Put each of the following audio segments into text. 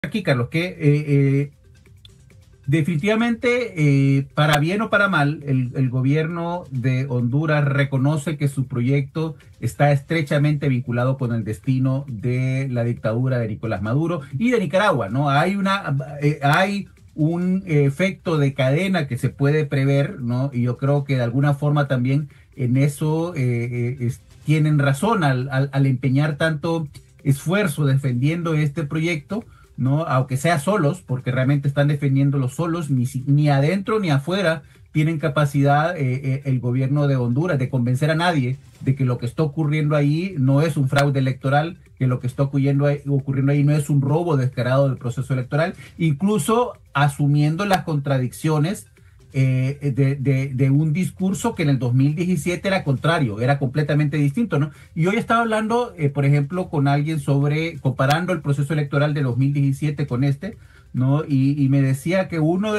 Aquí, Carlos, que definitivamente, para bien o para mal, el gobierno de Honduras reconoce que su proyecto está estrechamente vinculado con el destino de la dictadura de Nicolás Maduro y de Nicaragua, ¿no? Hay un efecto de cadena que se puede prever, ¿no? Y yo creo que de alguna forma también en eso tienen razón al empeñar tanto esfuerzo defendiendo este proyecto, ¿no? Aunque sea solos, porque realmente están defendiéndolo solos, ni adentro ni afuera tienen capacidad el gobierno de Honduras de convencer a nadie de que lo que está ocurriendo ahí no es un fraude electoral, que lo que está ocurriendo ahí no es un robo descarado del proceso electoral, incluso asumiendo las contradicciones de un discurso que en el 2017 era contrario, era completamente distinto, ¿no? Y hoy estaba hablando, por ejemplo, con alguien sobre, comparando el proceso electoral de 2017 con este, ¿no? Y me decía que uno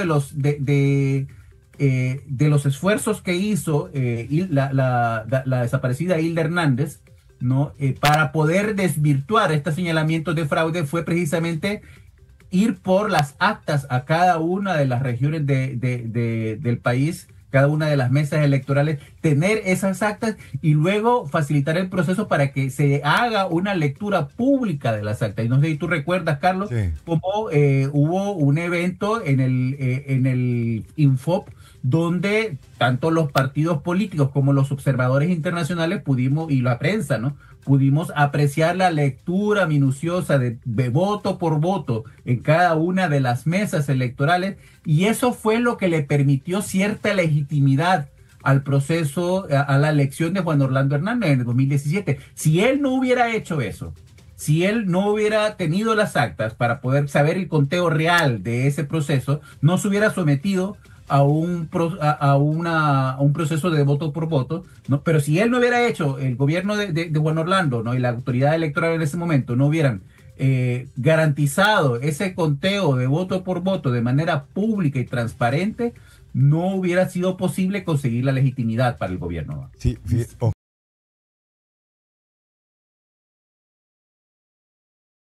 de los esfuerzos que hizo la desaparecida Hilda Hernández, ¿no? Para poder desvirtuar estos señalamientos de fraude fue precisamente ir por las actas a cada una de las regiones del país, cada una de las mesas electorales, tener esas actas y luego facilitar el proceso para que se haga una lectura pública de las actas. Y no sé si tú recuerdas, Carlos, Sí. cómo hubo un evento en el Infop donde tanto los partidos políticos como los observadores internacionales pudimos, y la prensa, ¿no? Pudimos apreciar la lectura minuciosa de voto por voto en cada una de las mesas electorales, y eso fue lo que le permitió cierta legitimidad al proceso, a la elección de Juan Orlando Hernández en el 2017. Si él no hubiera hecho eso, si él no hubiera tenido las actas para poder saber el conteo real de ese proceso, no se hubiera sometido a un proceso de voto por voto, ¿no? Pero si él no hubiera hecho, el gobierno de Juan Orlando, ¿no? Y la autoridad electoral en ese momento no hubieran garantizado ese conteo de voto por voto de manera pública y transparente, no hubiera sido posible conseguir la legitimidad para el gobierno. Sí,